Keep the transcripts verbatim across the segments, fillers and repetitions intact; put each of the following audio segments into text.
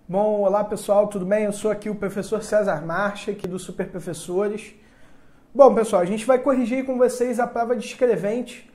Bom, olá pessoal, tudo bem? Eu sou aqui o professor César Marcha, aqui do Super Professores. Bom, pessoal, a gente vai corrigir com vocês a prova de escrevente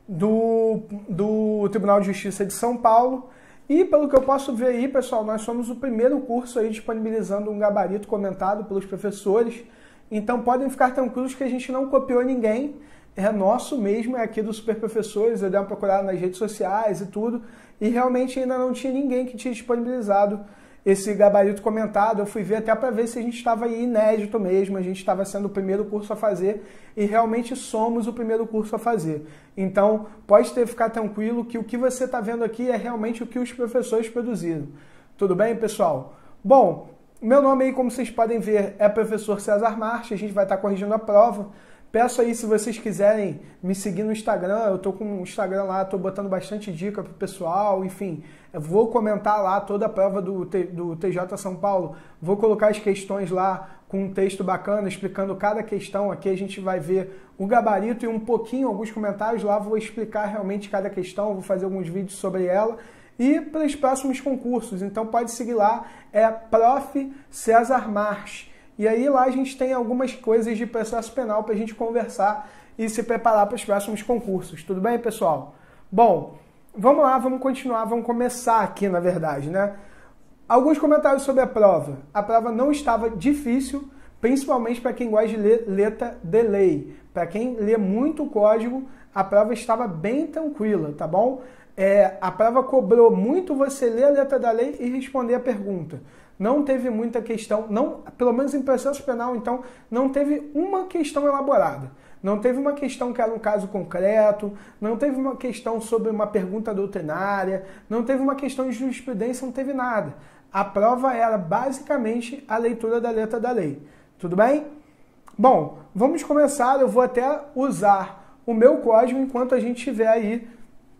do, do Tribunal de Justiça de São Paulo. E pelo que eu posso ver aí, pessoal, nós somos o primeiro curso aí disponibilizando um gabarito comentado pelos professores. Então podem ficar tranquilos que a gente não copiou ninguém. É nosso mesmo, é aqui do Super Professores, eu dei uma procurada nas redes sociais e tudo. E realmente ainda não tinha ninguém que tinha disponibilizado esse gabarito comentado. Eu fui ver até para ver se a gente estava aí inédito mesmo, a gente estava sendo o primeiro curso a fazer e realmente somos o primeiro curso a fazer. Então, pode ter ficar tranquilo que o que você está vendo aqui é realmente o que os professores produziram. Tudo bem, pessoal? Bom, meu nome aí, como vocês podem ver, é professor César Marcha, a gente vai estar corrigindo a prova. Peço aí, se vocês quiserem me seguir no Instagram, eu tô com o Instagram lá, tô botando bastante dica pro pessoal, enfim, eu vou comentar lá toda a prova do, do T J São Paulo, vou colocar as questões lá com um texto bacana, explicando cada questão. Aqui a gente vai ver o gabarito e um pouquinho, alguns comentários lá, vou explicar realmente cada questão, vou fazer alguns vídeos sobre ela. E para os próximos concursos, então pode seguir lá, é Prof César Marcha. E aí lá a gente tem algumas coisas de processo penal para a gente conversar e se preparar para os próximos concursos. Tudo bem, pessoal? Bom, vamos lá, vamos continuar, vamos começar aqui, na verdade, né? Alguns comentários sobre a prova. A prova não estava difícil, principalmente para quem gosta de ler letra de lei. Para quem lê muito o código, a prova estava bem tranquila, tá bom? É, a prova cobrou muito você ler a letra da lei e responder a pergunta. Não teve muita questão, não, pelo menos em processo penal, então, não teve uma questão elaborada. Não teve uma questão que era um caso concreto, não teve uma questão sobre uma pergunta doutrinária, não teve uma questão de jurisprudência, não teve nada. A prova era basicamente a leitura da letra da lei. Tudo bem? Bom, vamos começar. Eu vou até usar o meu código enquanto a gente estiver aí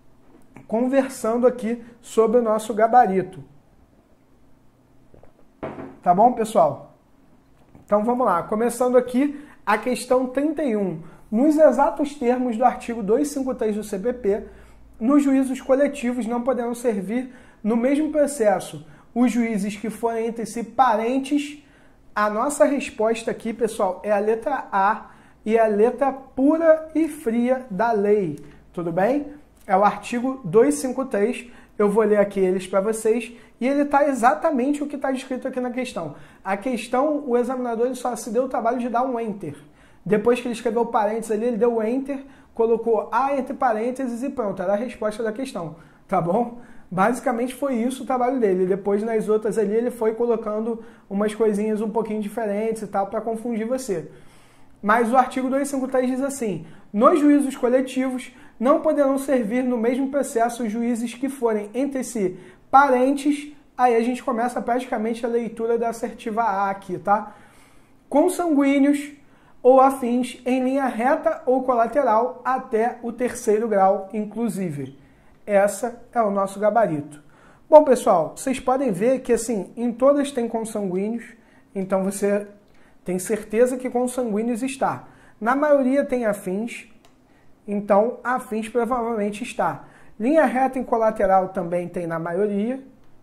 conversando aqui sobre o nosso gabarito. Tá bom, pessoal? Então vamos lá. Começando aqui a questão trinta e um. Nos exatos termos do artigo duzentos e cinquenta e três do C P P, nos juízos coletivos não poderão servir no mesmo processo os juízes que forem entre si parentes. A nossa resposta aqui, pessoal, é a letra A e a letra pura e fria da lei. Tudo bem? É o artigo duzentos e cinquenta e três. Eu vou ler aqui eles para vocês e ele está exatamente o que está descrito aqui na questão. A questão, o examinador ele só se deu o trabalho de dar um enter. Depois que ele escreveu parênteses ali, ele deu o enter, colocou A entre parênteses e pronto, era a resposta da questão, tá bom? Basicamente foi isso o trabalho dele. Depois nas outras ali ele foi colocando umas coisinhas um pouquinho diferentes e tal para confundir você. Mas o artigo duzentos e cinquenta e três diz assim: nos juízos coletivos não poderão servir no mesmo processo os juízes que forem entre si parentes. Aí a gente começa praticamente a leitura da assertiva A aqui, tá? Consanguíneos ou afins em linha reta ou colateral até o terceiro grau, inclusive. Essa é o nosso gabarito. Bom, pessoal, vocês podem ver que assim, em todas tem consanguíneos, então você tem certeza que consanguíneos está. Na maioria tem afins, então afins provavelmente está. Linha reta em colateral também tem na maioria.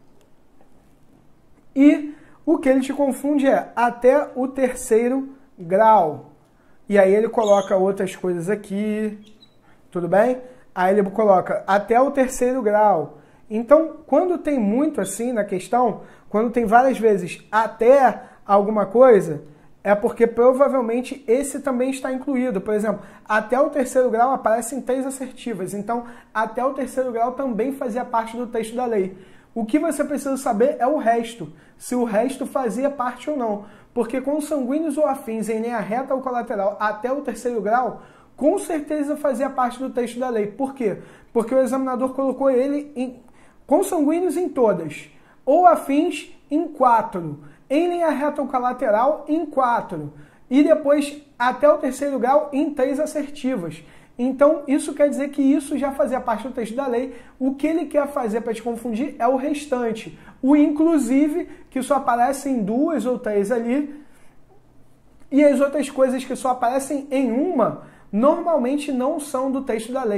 E o que ele te confunde é até o terceiro grau. E aí ele coloca outras coisas aqui, tudo bem? Aí ele coloca até o terceiro grau. Então, quando tem muito assim na questão, quando tem várias vezes até alguma coisa, é porque provavelmente esse também está incluído. Por exemplo, até o terceiro grau aparecem três assertivas. Então, até o terceiro grau também fazia parte do texto da lei. O que você precisa saber é o resto, se o resto fazia parte ou não. Porque consanguíneos ou afins em linha reta ou colateral até o terceiro grau, com certeza fazia parte do texto da lei. Por quê? Porque o examinador colocou ele em consanguíneos em todas, ou afins em quatro, em linha reta ou colateral em quatro, e depois até o terceiro grau em três assertivas. Então, isso quer dizer que isso já fazia parte do texto da lei. O que ele quer fazer para te confundir é o restante. O inclusive, que só aparece em duas ou três ali, e as outras coisas que só aparecem em uma, normalmente não são do texto da lei.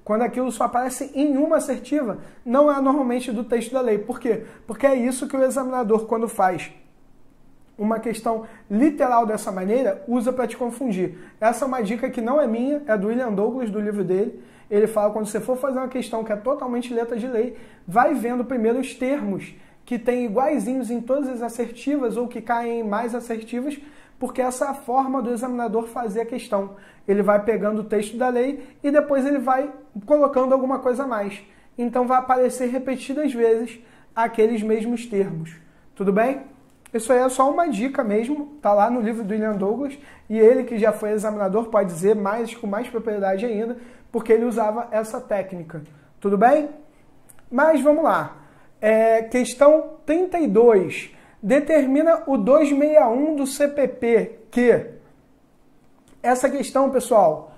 quando aquilo só aparece em uma assertiva, não é normalmente do texto da lei. Por quê? Porque é isso que o examinador, quando faz uma questão literal dessa maneira, usa para te confundir. Essa é uma dica que não é minha, é do William Douglas, do livro dele. Ele fala, quando você for fazer uma questão que é totalmente letra de lei, vai vendo primeiro os termos que tem iguaizinhos em todas as assertivas ou que caem em mais assertivas, porque essa é a forma do examinador fazer a questão. Ele vai pegando o texto da lei e depois ele vai colocando alguma coisa a mais. Então vai aparecer repetidas vezes aqueles mesmos termos. Tudo bem? Isso aí é só uma dica mesmo, tá lá no livro do William Douglas, e ele que já foi examinador pode dizer mais com mais propriedade ainda, porque ele usava essa técnica. Tudo bem? Mas vamos lá. É, questão trinta e dois. Determina o duzentos e sessenta e um do C P P que... Essa questão, pessoal,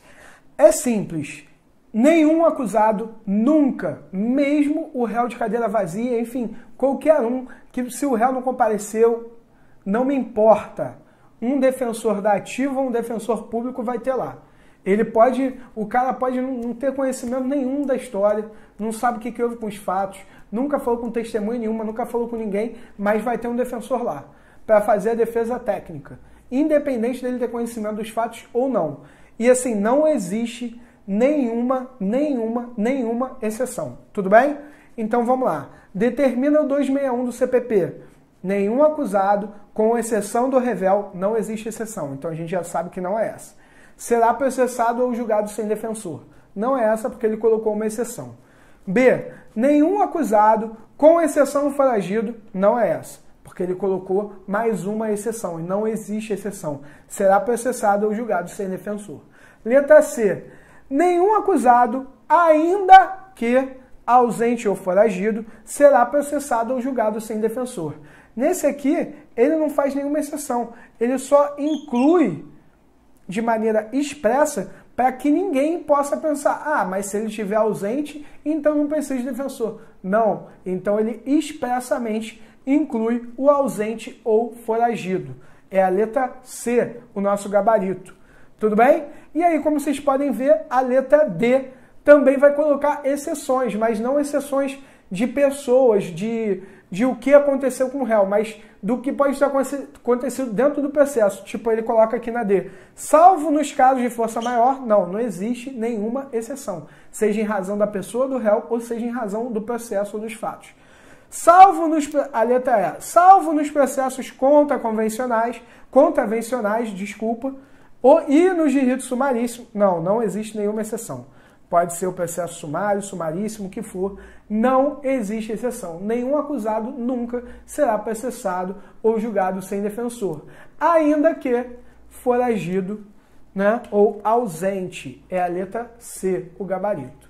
é simples. Nenhum acusado nunca, mesmo o réu de cadeira vazia, enfim, qualquer um, que se o réu não compareceu, não me importa. Um defensor da ativa ou um defensor público vai ter lá. Ele pode, o cara pode não ter conhecimento nenhum da história, não sabe o que, que houve com os fatos, nunca falou com testemunha nenhuma, nunca falou com ninguém, mas vai ter um defensor lá para fazer a defesa técnica, independente dele ter conhecimento dos fatos ou não. E assim, não existe nenhuma, nenhuma, nenhuma exceção. Tudo bem? Então vamos lá. Determina o duzentos e sessenta e um do C P P. Nenhum acusado, com exceção do revel, não existe exceção. Então a gente já sabe que não é essa. Será processado ou julgado sem defensor. Não é essa porque ele colocou uma exceção. B. Nenhum acusado, com exceção do foragido, não é essa, porque ele colocou mais uma exceção e não existe exceção. Será processado ou julgado sem defensor. Letra C. Nenhum acusado, ainda que ausente ou foragido, será processado ou julgado sem defensor. Nesse aqui, ele não faz nenhuma exceção. Ele só inclui de maneira expressa para que ninguém possa pensar, ah, mas se ele estiver ausente, então não precisa de defensor. Não, então ele expressamente inclui o ausente ou foragido. É a letra C, o nosso gabarito. Tudo bem? E aí, como vocês podem ver, a letra D também vai colocar exceções, mas não exceções de pessoas, de, de o que aconteceu com o réu, mas do que pode ter acontecido dentro do processo. Tipo, ele coloca aqui na D. Salvo nos casos de força maior, não, não existe nenhuma exceção. Seja em razão da pessoa do réu, ou seja em razão do processo ou dos fatos. Salvo nos, a letra E. Salvo nos processos contraconvencionais, contravencionais, desculpa, ou, e nos direitos sumaríssimos, não, não existe nenhuma exceção. Pode ser o processo sumário, sumaríssimo, o que for, não existe exceção. Nenhum acusado nunca será processado ou julgado sem defensor, ainda que foragido, né, ou ausente. É a letra C, o gabarito.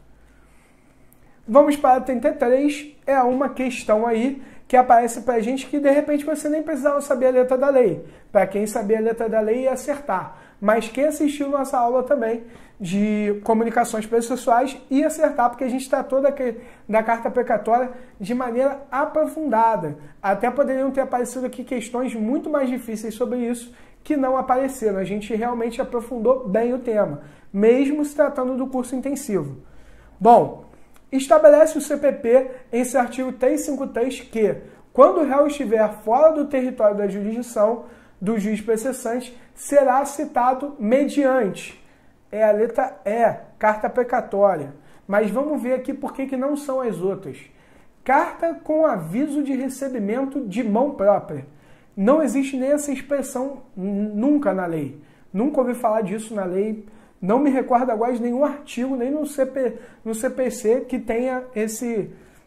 Vamos para a trinta e três, é uma questão aí que aparece para a gente que de repente você nem precisava saber a letra da lei. Para quem sabia a letra da lei ia acertar. Mas quem assistiu nossa aula também de comunicações processuais ia acertar, porque a gente tratou da, da carta precatória de maneira aprofundada. Até poderiam ter aparecido aqui questões muito mais difíceis sobre isso que não apareceram. A gente realmente aprofundou bem o tema, mesmo se tratando do curso intensivo. Bom, estabelece o C P P em seu artigo trezentos e cinquenta e três que, quando o réu estiver fora do território da jurisdição do juiz processante, será citado mediante. É a letra E, carta precatória. Mas vamos ver aqui por que não são as outras. Carta com aviso de recebimento de mão própria. Não existe nem essa expressão nunca na lei. Nunca ouvi falar disso na lei. Não me recordo agora de nenhum artigo, nem no, C P, no C P C, que tenha esse,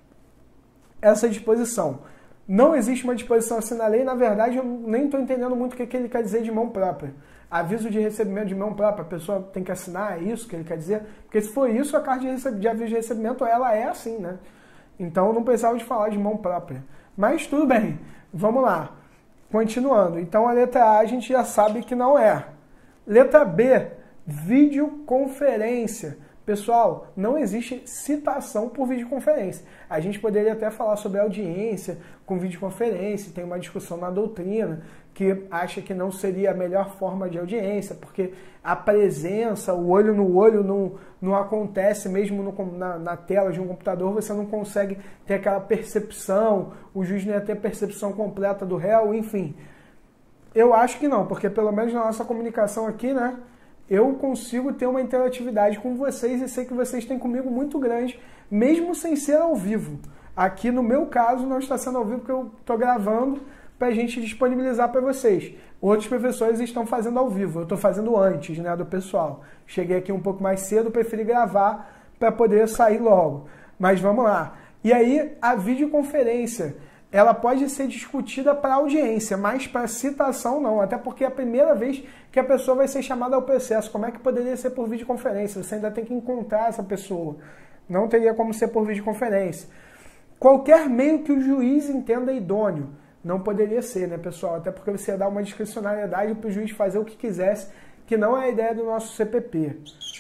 essa disposição. Não existe uma disposição assim na lei, na verdade eu nem estou entendendo muito o que, que ele quer dizer de mão própria. Aviso de recebimento de mão própria, a pessoa tem que assinar, é isso que ele quer dizer? Porque se for isso, a carta de, receb... de aviso de recebimento, ela é assim, né? Então não precisava de falar de mão própria. Mas tudo bem, vamos lá. Continuando, então a letra A a gente já sabe que não é. Letra B, videoconferência. Pessoal, não existe citação por videoconferência. A gente poderia até falar sobre audiência com videoconferência, tem uma discussão na doutrina que acha que não seria a melhor forma de audiência, porque a presença, o olho no olho não, não acontece mesmo no, na, na tela de um computador, você não consegue ter aquela percepção, o juiz não ia ter percepção completa do réu, enfim. Eu acho que não, porque pelo menos na nossa comunicação aqui, né, eu consigo ter uma interatividade com vocês e sei que vocês têm comigo muito grande, mesmo sem ser ao vivo. Aqui no meu caso não está sendo ao vivo porque eu estou gravando para a gente disponibilizar para vocês. Outros professores estão fazendo ao vivo, eu estou fazendo antes, né, do pessoal. Cheguei aqui um pouco mais cedo, preferi gravar para poder sair logo. Mas vamos lá. E aí a videoconferência, ela pode ser discutida para audiência, mas para citação não, até porque é a primeira vez que a pessoa vai ser chamada ao processo. Como é que poderia ser por videoconferência? Você ainda tem que encontrar essa pessoa. Não teria como ser por videoconferência. Qualquer meio que o juiz entenda idôneo. Não poderia ser, né, pessoal? Até porque você ia dar uma discricionariedade para o juiz fazer o que quisesse, que não é a ideia do nosso C P P.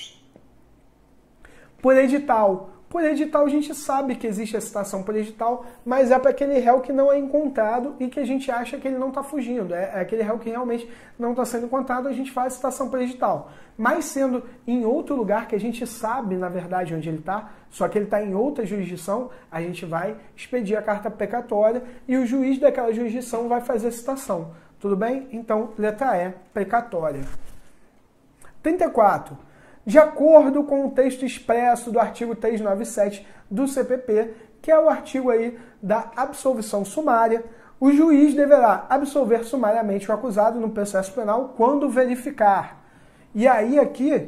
Por edital. Por edital, a gente sabe que existe a citação por edital, mas é para aquele réu que não é encontrado e que a gente acha que ele não está fugindo. É, é aquele réu que realmente não está sendo encontrado, a gente faz a citação por edital. Mas sendo em outro lugar que a gente sabe, na verdade, onde ele está, só que ele está em outra jurisdição, a gente vai expedir a carta precatória e o juiz daquela jurisdição vai fazer a citação. Tudo bem? Então, letra E, precatória. trinta e quatro. De acordo com o texto expresso do artigo trezentos e noventa e sete do C P P, que é o artigo aí da absolvição sumária, o juiz deverá absolver sumariamente o acusado no processo penal quando verificar. E aí aqui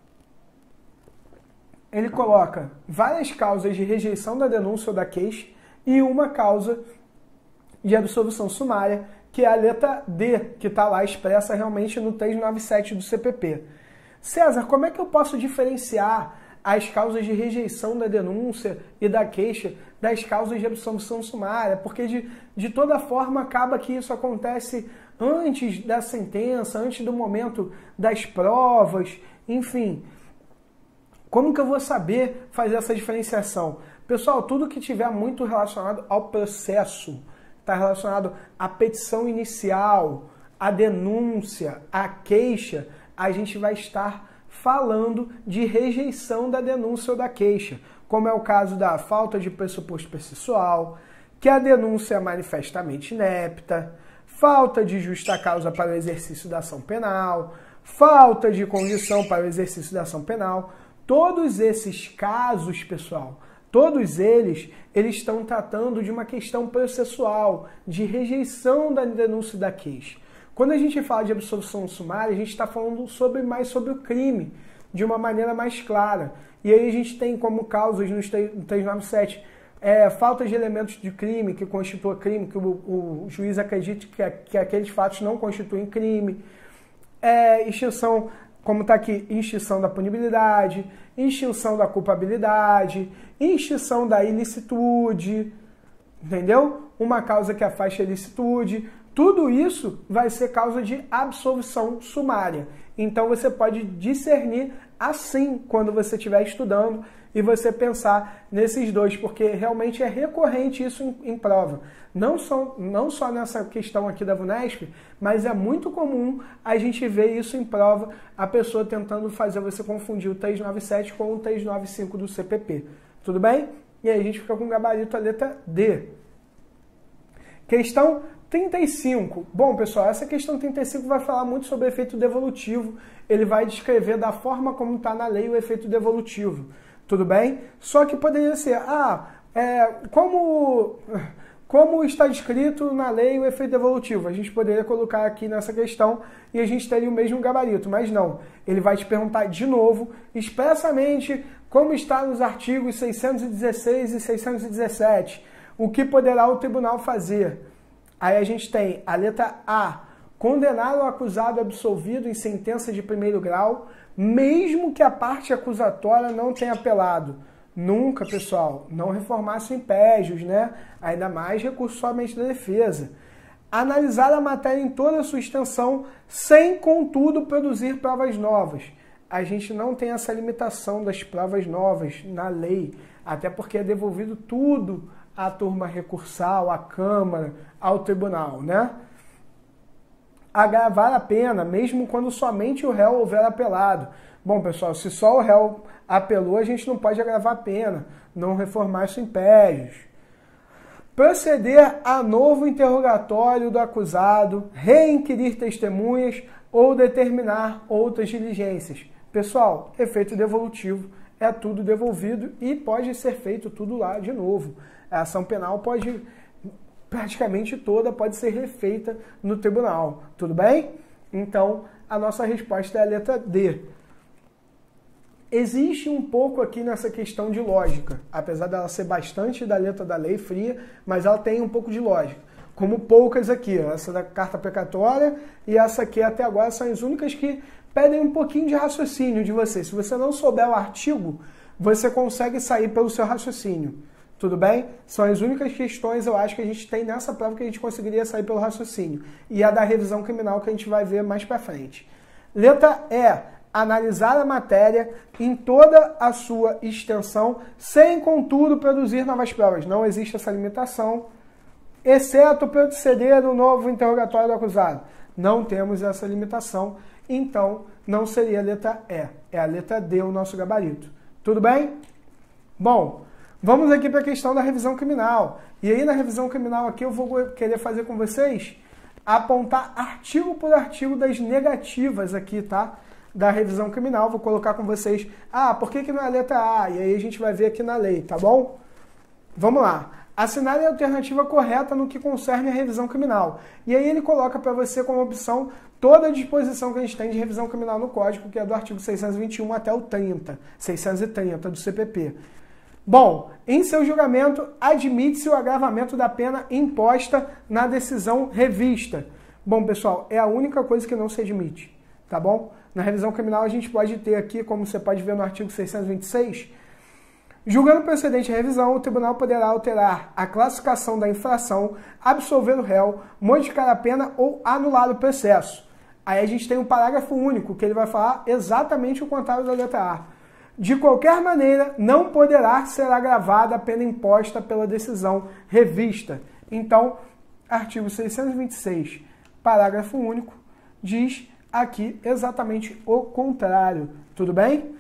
ele coloca várias causas de rejeição da denúncia ou da queixa e uma causa de absolvição sumária, que é a letra D, que está lá expressa realmente no trezentos e noventa e sete do C P P. César, como é que eu posso diferenciar as causas de rejeição da denúncia e da queixa das causas de absolvição sumária? Porque de, de toda forma acaba que isso acontece antes da sentença, antes do momento das provas, enfim. Como que eu vou saber fazer essa diferenciação? Pessoal, tudo que tiver muito relacionado ao processo, está relacionado à petição inicial, à denúncia, à queixa, a gente vai estar falando de rejeição da denúncia ou da queixa, como é o caso da falta de pressuposto processual, que a denúncia é manifestamente inepta, falta de justa causa para o exercício da ação penal, falta de condição para o exercício da ação penal. Todos esses casos, pessoal, todos eles, eles estão tratando de uma questão processual, de rejeição da denúncia e da queixa. Quando a gente fala de absolvição sumária, a gente está falando sobre, mais sobre o crime, de uma maneira mais clara. E aí a gente tem como causas no trezentos e noventa e sete é, falta de elementos de crime que constitua crime, que o, o juiz acredite que, que aqueles fatos não constituem crime, é, extinção, como está aqui, extinção da punibilidade, extinção da culpabilidade, extinção da ilicitude, entendeu? Uma causa que afasta a ilicitude. Tudo isso vai ser causa de absolvição sumária. Então você pode discernir assim quando você estiver estudando e você pensar nesses dois, porque realmente é recorrente isso em, em prova. Não só, não só nessa questão aqui da VUNESP, mas é muito comum a gente ver isso em prova, a pessoa tentando fazer você confundir o trezentos e noventa e sete com o trezentos e noventa e cinco do C P P. Tudo bem? E aí a gente fica com o gabarito a letra D. Questão trinta e cinco. Bom, pessoal, essa questão trinta e cinco vai falar muito sobre o efeito devolutivo. Ele vai descrever da forma como está na lei o efeito devolutivo. Tudo bem? Só que poderia ser, ah, é, como, como está descrito na lei o efeito devolutivo? A gente poderia colocar aqui nessa questão e a gente teria o mesmo gabarito, mas não. Ele vai te perguntar de novo, expressamente, como está nos artigos seiscentos e dezesseis e seiscentos e dezessete. O que poderá o tribunal fazer? Aí a gente tem a letra A, condenar o acusado absolvido em sentença de primeiro grau, mesmo que a parte acusatória não tenha apelado. Nunca, pessoal, não reformasse impégios, né? Ainda mais recurso somente da defesa. Analisar a matéria em toda a sua extensão, sem, contudo, produzir provas novas. a gente não tem essa limitação das provas novas na lei, até porque é devolvido tudo à turma recursal, à Câmara, ao Tribunal, né? Agravar a pena, mesmo quando somente o réu houver apelado. Bom, pessoal, se só o réu apelou, a gente não pode agravar a pena, não reformar isso em impérios. Proceder a novo interrogatório do acusado, reinquirir testemunhas ou determinar outras diligências. Pessoal, efeito devolutivo é tudo devolvido e pode ser feito tudo lá de novo. A ação penal pode, praticamente toda, pode ser refeita no tribunal. Tudo bem? Então, a nossa resposta é a letra D. Existe um pouco aqui nessa questão de lógica, apesar dela ser bastante da letra da lei fria, mas ela tem um pouco de lógica. Como poucas aqui, essa da carta precatória e essa aqui até agora são as únicas que pedem um pouquinho de raciocínio de você. Se você não souber o artigo, você consegue sair pelo seu raciocínio. Tudo bem? São as únicas questões, eu acho, que a gente tem nessa prova que a gente conseguiria sair pelo raciocínio. E a da revisão criminal que a gente vai ver mais pra frente. Letra E. Analisar a matéria em toda a sua extensão, sem, contudo, produzir novas provas. Não existe essa limitação, exceto proceder no novo interrogatório do acusado. Não temos essa limitação, então não seria a letra E. É a letra D o nosso gabarito. Tudo bem? Bom, vamos aqui para a questão da revisão criminal. E aí na revisão criminal aqui eu vou querer fazer com vocês apontar artigo por artigo das negativas aqui, tá? Da revisão criminal, vou colocar com vocês, ah, por que que não é a letra A? E aí a gente vai ver aqui na lei, tá bom? Vamos lá. Assinar a alternativa correta no que concerne a revisão criminal. E aí ele coloca para você como opção toda a disposição que a gente tem de revisão criminal no Código, que é do artigo seiscentos e vinte e um até o trinta, seiscentos e trinta do C P P. Bom, em seu julgamento, admite-se o agravamento da pena imposta na decisão revista. Bom, pessoal, é a única coisa que não se admite, tá bom? Na revisão criminal a gente pode ter aqui, como você pode ver no artigo seiscentos e vinte e seis, julgando procedente a revisão, o tribunal poderá alterar a classificação da infração, absolver o réu, modificar a pena ou anular o processo. Aí a gente tem um parágrafo único, que ele vai falar exatamente o contrário da letra A. De qualquer maneira, não poderá ser agravada a pena imposta pela decisão revista. Então, artigo seiscentos e vinte e seis, parágrafo único, diz aqui exatamente o contrário. Tudo bem?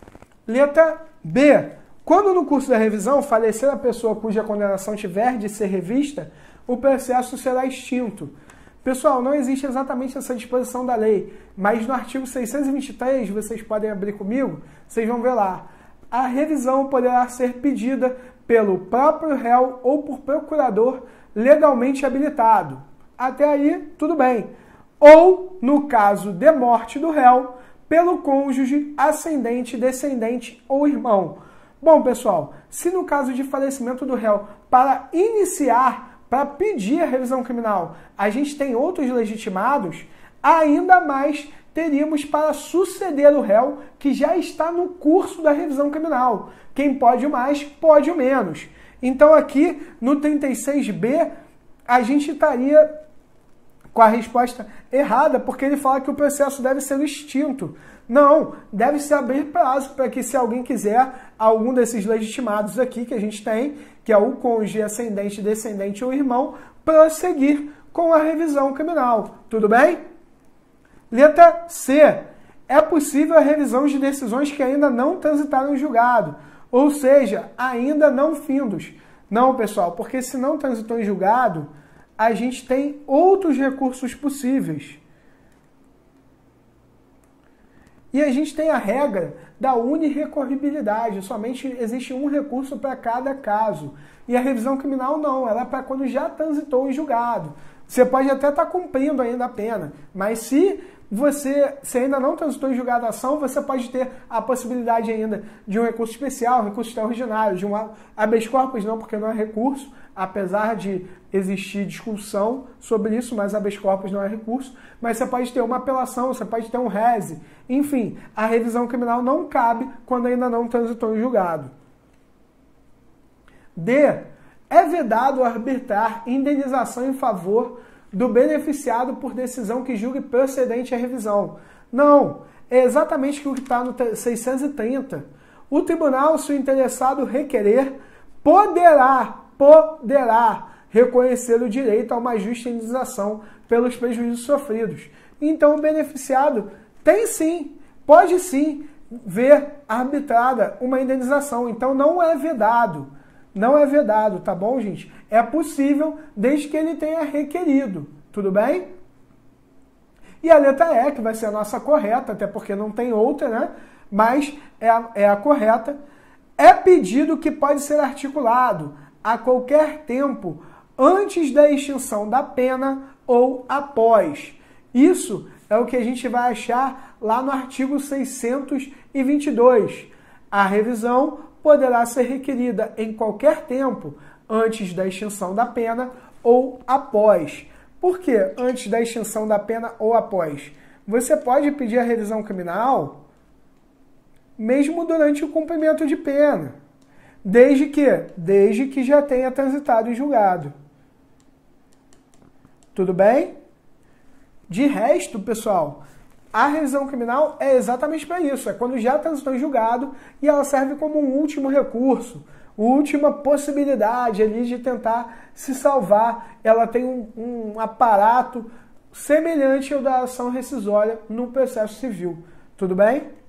Letra B. Quando no curso da revisão falecer a pessoa cuja condenação tiver de ser revista, o processo será extinto. Pessoal, não existe exatamente essa disposição da lei, mas no artigo seiscentos e vinte e três, vocês podem abrir comigo, vocês vão ver lá. A revisão poderá ser pedida pelo próprio réu ou por procurador legalmente habilitado. Até aí, tudo bem. Ou, no caso de morte do réu, pelo cônjuge, ascendente, descendente ou irmão. Bom, pessoal, se no caso de falecimento do réu, para iniciar, para pedir a revisão criminal, a gente tem outros legitimados, ainda mais teríamos para suceder o réu que já está no curso da revisão criminal. Quem pode o mais, pode o menos. Então aqui, no trinta e seis B, a gente estaria com a resposta errada, porque ele fala que o processo deve ser extinto. Não, deve se abrir prazo para que, se alguém quiser, algum desses legitimados aqui que a gente tem, que é o cônjuge, ascendente, descendente ou irmão, prosseguir com a revisão criminal. Tudo bem? Letra C. É possível a revisão de decisões que ainda não transitaram em julgado, ou seja, ainda não findos. Não, pessoal, porque se não transitou em julgado, a gente tem outros recursos possíveis. E a gente tem a regra da unirrecorribilidade, somente existe um recurso para cada caso. E a revisão criminal não, ela é para quando já transitou em julgado. Você pode até estar cumprindo ainda a pena, mas se você se ainda não transitou em julgado a ação, você pode ter a possibilidade ainda de um recurso especial, um recurso extraordinário, de um habeas corpus não, porque não é recurso, apesar de existir discussão sobre isso, mas habeas corpus não é recurso, mas você pode ter uma apelação, você pode ter um rese, enfim, a revisão criminal não cabe quando ainda não transitou em julgado. D. É vedado arbitrar indenização em favor do beneficiado por decisão que julgue procedente a revisão. Não, é exatamente o que está no seiscentos e trinta. O tribunal, se o interessado requerer, poderá, poderá reconhecer o direito a uma justa indenização pelos prejuízos sofridos. Então, o beneficiado tem sim, pode sim, ver arbitrada uma indenização. Então, não é vedado. Não é vedado, tá bom, gente? É possível, desde que ele tenha requerido. Tudo bem? E a letra E, que vai ser a nossa correta, até porque não tem outra, né? Mas é a, é a correta. É pedido que pode ser articulado a qualquer tempo antes da extinção da pena ou após. Isso é o que a gente vai achar lá no artigo seiscentos e vinte e dois. A revisão poderá ser requerida em qualquer tempo antes da extinção da pena ou após. Por que antes da extinção da pena ou após? Você pode pedir a revisão criminal mesmo durante o cumprimento de pena, desde que, desde que já tenha transitado em julgado. Tudo bem? De resto, pessoal, a revisão criminal é exatamente para isso, é quando já transitou em julgado e ela serve como um último recurso, última possibilidade ali de tentar se salvar. Ela tem um, um aparato semelhante ao da ação rescisória no processo civil. Tudo bem?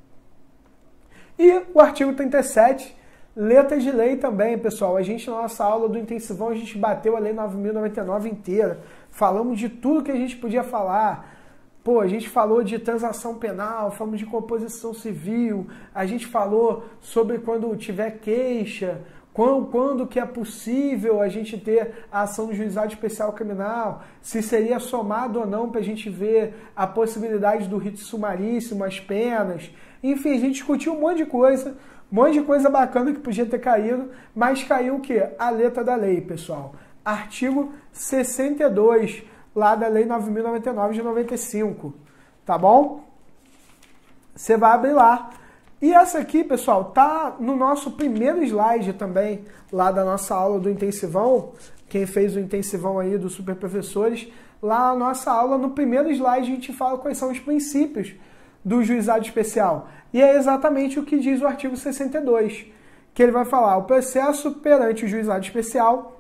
E o artigo trinta e sete, letras de lei também, pessoal. A gente, na nossa aula do intensivão, a gente bateu a lei nove mil e noventa e nove inteira. Falamos de tudo que a gente podia falar. Pô, a gente falou de transação penal, falamos de composição civil, a gente falou sobre quando tiver queixa, quando, quando que é possível a gente ter a ação do juizado especial criminal, se seria somado ou não para a gente ver a possibilidade do rito sumaríssimo, as penas. Enfim, a gente discutiu um monte de coisa, um monte de coisa bacana que podia ter caído, mas caiu o quê? A letra da lei, pessoal. Artigo sessenta e dois, lá da Lei nove mil e noventa e nove de noventa e cinco, tá bom? Você vai abrir lá. E essa aqui, pessoal, tá no nosso primeiro slide também, lá da nossa aula do intensivão. Quem fez o intensivão aí dos super professores, lá na nossa aula, no primeiro slide, a gente fala quais são os princípios do juizado especial. E é exatamente o que diz o artigo sessenta e dois, que ele vai falar: o processo perante o juizado especial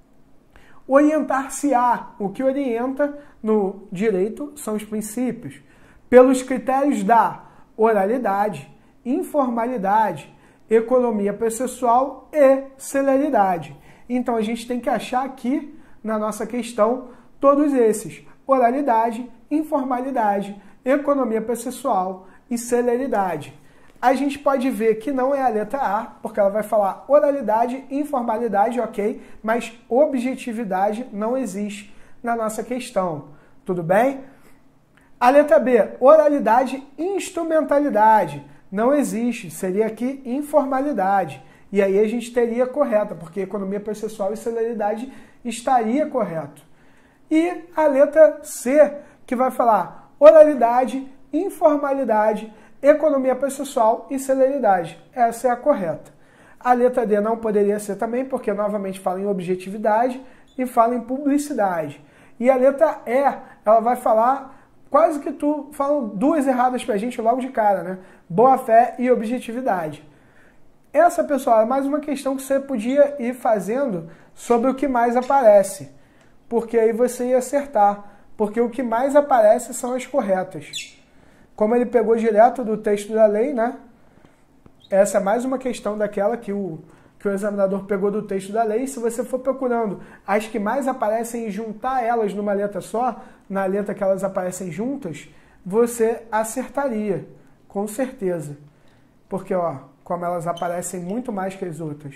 orientar-se-á. O que orienta no direito são os princípios, pelos critérios da oralidade, informalidade, economia processual e celeridade. Então, a gente tem que achar aqui, na nossa questão, todos esses: oralidade, informalidade, economia processual e celeridade. A gente pode ver que não é a letra A, porque ela vai falar oralidade, informalidade, ok, mas objetividade não existe na nossa questão. Tudo bem? A letra B, oralidade, instrumentalidade, não existe, seria aqui informalidade. E aí a gente teria correta, porque economia processual e celeridade estaria correto. E a letra C, que vai falar oralidade, informalidade, economia processual e celeridade. Essa é a correta. A letra D não poderia ser também, porque novamente fala em objetividade e fala em publicidade. E a letra E, ela vai falar quase que tu falam duas erradas pra gente logo de cara, né? Boa-fé e objetividade. Essa, pessoal, é mais uma questão que você podia ir fazendo sobre o que mais aparece, porque aí você ia acertar, porque o que mais aparece são as corretas. Como ele pegou direto do texto da lei, né? Essa é mais uma questão daquela que o, que o examinador pegou do texto da lei. Se você for procurando as que mais aparecem e juntar elas numa letra só, na letra que elas aparecem juntas, você acertaria, com certeza. Porque, ó, como elas aparecem muito mais que as outras.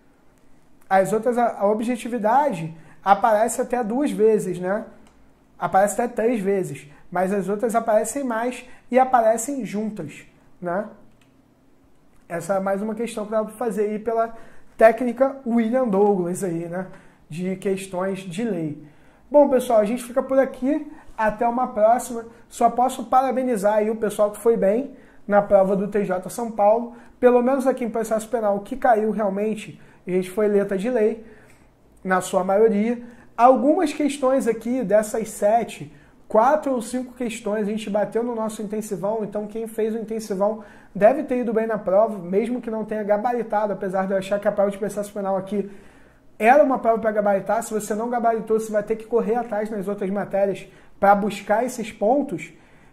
As outras, a objetividade aparece até duas vezes, né? Aparece até três vezes. Mas as outras aparecem mais e aparecem juntas, né? Essa é mais uma questão para fazer aí pela técnica William Douglas aí, né? De questões de lei. Bom, pessoal, a gente fica por aqui. Até uma próxima. Só posso parabenizar aí o pessoal que foi bem na prova do T J São Paulo. Pelo menos aqui em processo penal, que caiu realmente, a gente foi letra de lei, na sua maioria. Algumas questões aqui dessas sete, quatro ou cinco questões, a gente bateu no nosso intensivão, então quem fez o intensivão deve ter ido bem na prova, mesmo que não tenha gabaritado, apesar de eu achar que a prova de processo penal aqui era uma prova para gabaritar. Se você não gabaritou, você vai ter que correr atrás nas outras matérias para buscar esses pontos.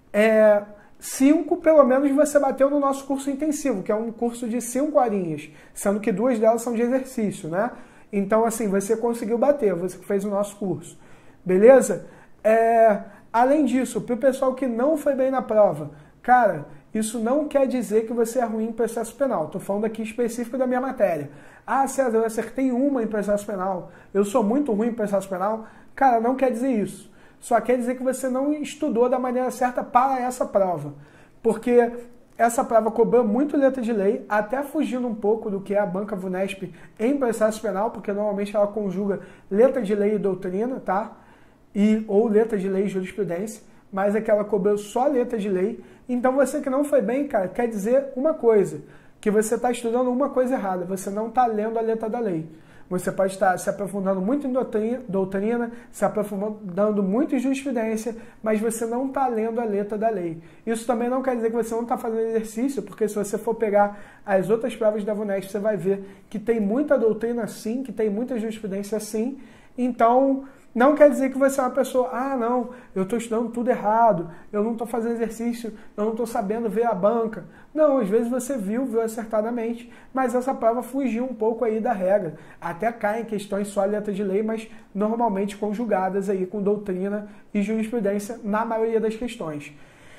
É, cinco, pelo menos, você bateu no nosso curso intensivo, que é um curso de cinco horinhas, sendo que duas delas são de exercício, né? Então, assim, você conseguiu bater, você que fez o nosso curso. Beleza? É, além disso, para o pessoal que não foi bem na prova, cara, isso não quer dizer que você é ruim em processo penal. Estou falando aqui específico da minha matéria. Ah, César, eu acertei uma em processo penal, eu sou muito ruim em processo penal. Cara, não quer dizer isso. Só quer dizer que você não estudou da maneira certa para essa prova. Porque essa prova cobrou muito letra de lei, até fugindo um pouco do que é a banca VUNESP em processo penal, porque normalmente ela conjuga letra de lei e doutrina, tá? E, ou letra de lei e jurisprudência, mas é que ela cobrou só letra de lei. Então você que não foi bem, cara, quer dizer uma coisa, que você está estudando uma coisa errada, você não está lendo a letra da lei. Você pode estar se aprofundando muito em doutrina, doutrina, se aprofundando muito em jurisprudência, mas você não está lendo a letra da lei. Isso também não quer dizer que você não está fazendo exercício, porque se você for pegar as outras provas da VUNESP, você vai ver que tem muita doutrina sim, que tem muita jurisprudência sim. Então, não quer dizer que você é uma pessoa, ah, não, eu estou estudando tudo errado, eu não estou fazendo exercício, eu não estou sabendo ver a banca. Não, às vezes você viu, viu acertadamente, mas essa prova fugiu um pouco aí da regra. Até cai em questões só letra de lei, mas normalmente conjugadas aí com doutrina e jurisprudência na maioria das questões.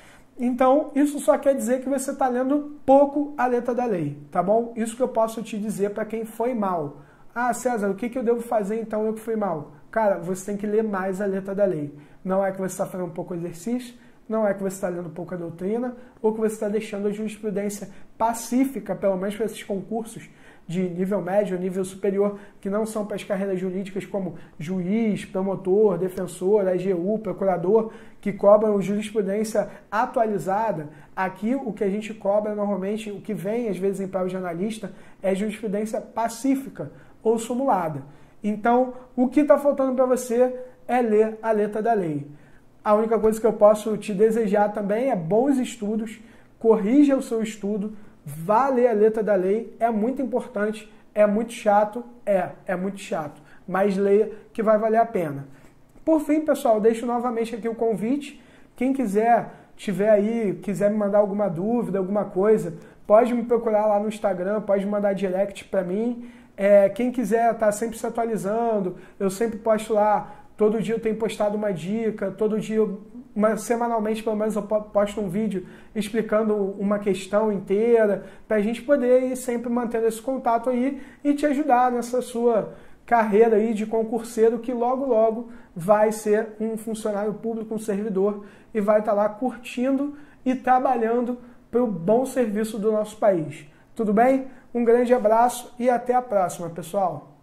Então, isso só quer dizer que você está lendo pouco a letra da lei, tá bom? Isso que eu posso te dizer para quem foi mal. Ah, César, o que, que eu devo fazer então eu que fui mal? Cara, você tem que ler mais a letra da lei. Não é que você está fazendo pouco exercício, não é que você está lendo pouca doutrina, ou que você está deixando a jurisprudência pacífica, pelo menos para esses concursos de nível médio, nível superior, que não são para as carreiras jurídicas como juiz, promotor, defensor, A G U, procurador, que cobram jurisprudência atualizada. Aqui o que a gente cobra normalmente, o que vem às vezes em prova de analista, é jurisprudência pacífica ou simulada. Então, o que está faltando para você é ler a letra da lei. A única coisa que eu posso te desejar também é bons estudos, corrija o seu estudo, vá ler a letra da lei, é muito importante, é muito chato, é, é muito chato, mas leia que vai valer a pena. Por fim, pessoal, deixo novamente aqui o convite, quem quiser, tiver aí, quiser me mandar alguma dúvida, alguma coisa, pode me procurar lá no Instagram, pode mandar direct para mim. É, quem quiser estar tá sempre se atualizando, eu sempre posto lá, todo dia eu tenho postado uma dica, todo dia, uma, semanalmente pelo menos eu posto um vídeo explicando uma questão inteira, para a gente poder ir sempre mantendo esse contato aí e te ajudar nessa sua carreira aí de concurseiro, que logo logo vai ser um funcionário público, um servidor, e vai estar tá lá curtindo e trabalhando para o bom serviço do nosso país. Tudo bem? Um grande abraço e até a próxima, pessoal!